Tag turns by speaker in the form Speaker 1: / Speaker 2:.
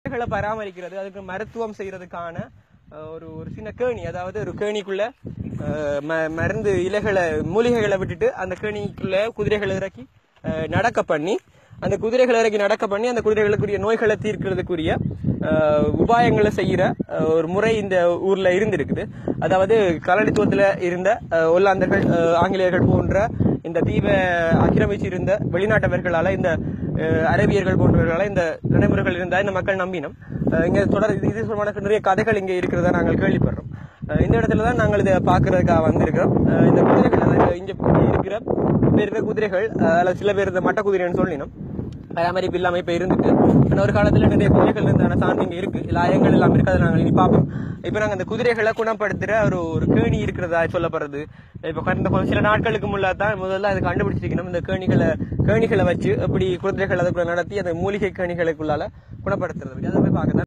Speaker 1: பராமரிக்கிறது, அதுக்கு மருத்துவம் செய்யறதுக்கான ஒரு ஒரு சின்ன கேணி, அதாவது ஒரு கேணிக்குள்ள மருந்து இலைகளை மூலிகைகளை விட்டுட்டு அந்த கேணிக்குள்ள குதிரைகளை இறக்கி நடக்க பண்ணி அந்த குதிரைகளுக்குரிய நோய்களை தீர்க்கிறதுக்குரிய உபாயங்களை செய்யற ஒரு முறை இந்த ஊர்ல இருந்திருக்குது. அதாவது காலனித்துவத்துல இருந்த ஒல்லாந்தர்கள், ஆங்கிலேயர்கள் போன்ற இந்த தீவை ஆக்கிரமிச்சு இருந்த வெளிநாட்டவர்களால, இந்த அரபியர்கள் போன்றவர்களால இந்த நடைமுறைகள் இருந்தா இந்த மக்கள் நம்பினோம். இங்க இது சம்பந்தமான நிறைய கதைகள் இங்க இருக்கிறதா நாங்கள் கேள்விப்படுறோம். இந்த இடத்துலதான் நாங்கள் இதை பாக்குறதுக்காக வந்திருக்கிறோம். இந்த குதிரைகள் இங்க இருக்கிற குதிரைகள், அல்லது சில பேர் இந்த மட்ட குதிரைன்னு சொல்லினோம், பராமரிப்பு இல்லாம இப்ப இருந்துட்டு. ஆனா ஒரு காலத்துல நிறைய குதிரைகள் இருந்தான சார்ந்து இங்க இருக்கு, லாயங்கள் எல்லாம் இருக்கு, அதை நாங்கள் இனி பார்ப்போம். இப்ப நாங்க அந்த குதிரைகளை குணப்படுத்துற ஒரு கேணி இருக்கிறதா சொல்லப்படுறது. இப்ப கடந்த சில நாட்களுக்கு முன்னாதான் முதல்ல அதை கண்டுபிடிச்சிருக்கணும். இந்த கேணிகளை வச்சு எப்படி குதிரைகள் அதுக்குள்ள நடத்தி அந்த மூலிகை கேணிகளுக்குள்ளால குணப்படுத்துறது, அதை போய் பார்க்க